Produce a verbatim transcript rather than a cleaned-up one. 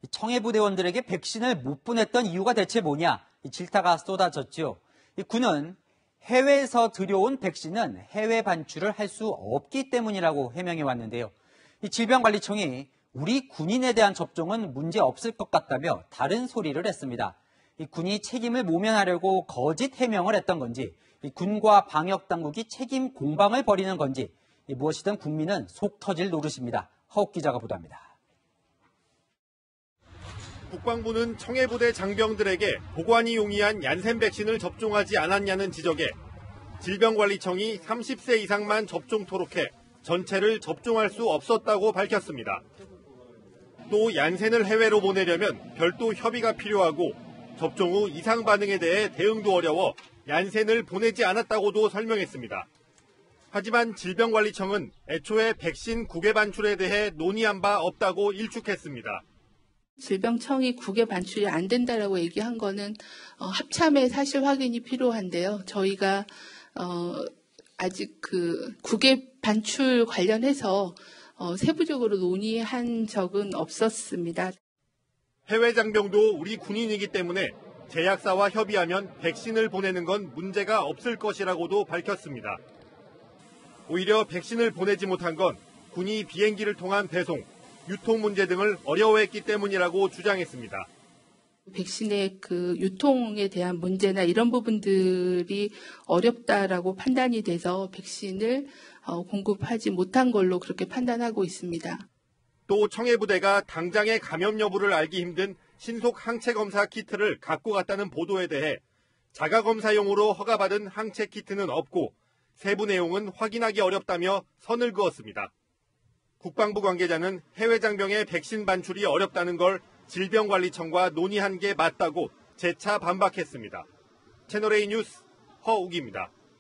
청해부대원들에게 백신을 못 보냈던 이유가 대체 뭐냐? 질타가 쏟아졌죠. 군은 해외에서 들여온 백신은 해외 반출을 할 수 없기 때문이라고 해명해 왔는데요. 질병관리청이 우리 군인에 대한 접종은 문제 없을 것 같다며 다른 소리를 했습니다. 군이 책임을 모면하려고 거짓 해명을 했던 건지, 군과 방역당국이 책임 공방을 벌이는 건지, 무엇이든 국민은 속 터질 노릇입니다. 허욱 기자가 보도합니다. 국방부는 청해부대 장병들에게 보관이 용이한 얀센 백신을 접종하지 않았냐는 지적에 질병관리청이 삼십 세 이상만 접종토록 해 전체를 접종할 수 없었다고 밝혔습니다. 또 얀센을 해외로 보내려면 별도 협의가 필요하고 접종 후 이상 반응에 대해 대응도 어려워 얀센을 보내지 않았다고도 설명했습니다. 하지만 질병관리청은 애초에 백신 국외 반출에 대해 논의한 바 없다고 일축했습니다. 질병청이 국외 반출이 안 된다라고 얘기한 거는 어, 합참의 사실 확인이 필요한데요. 저희가 어, 아직 그 국외 반출 관련해서 어, 세부적으로 논의한 적은 없었습니다. 해외 장병도 우리 군인이기 때문에 제약사와 협의하면 백신을 보내는 건 문제가 없을 것이라고도 밝혔습니다. 오히려 백신을 보내지 못한 건 군이 비행기를 통한 배송, 유통 문제 등을 어려워했기 때문이라고 주장했습니다. 백신의 그 유통에 대한 문제나 이런 부분들이 어렵다라고 판단이 돼서 백신을 어, 공급하지 못한 걸로 그렇게 판단하고 있습니다. 또 청해부대가 당장의 감염 여부를 알기 힘든 신속 항체 검사 키트를 갖고 갔다는 보도에 대해 자가 검사용으로 허가받은 항체 키트는 없고 세부 내용은 확인하기 어렵다며 선을 그었습니다. 국방부 관계자는 해외 장병의 백신 반출이 어렵다는 걸 질병관리청과 논의한 게 맞다고 재차 반박했습니다. 채널A 뉴스 허욱입니다.